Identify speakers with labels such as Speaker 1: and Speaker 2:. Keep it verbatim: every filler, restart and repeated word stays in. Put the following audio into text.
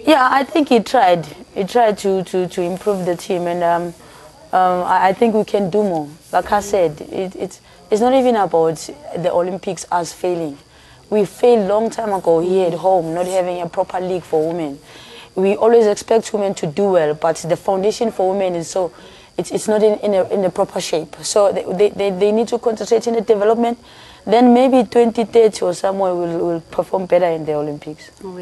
Speaker 1: Yeah, I think he tried. He tried to, to, to improve the team, and um, um, I, I think we can do more. Like I said, it, it's, it's not even about the Olympics us failing. We failed long time ago here at home, not having a proper league for women. We always expect women to do well, but the foundation for women is so, it's, it's not in, in, a, in a proper shape. So they, they, they need to concentrate in the development. Then maybe twenty thirty or somewhere we'll, we'll perform better in the Olympics.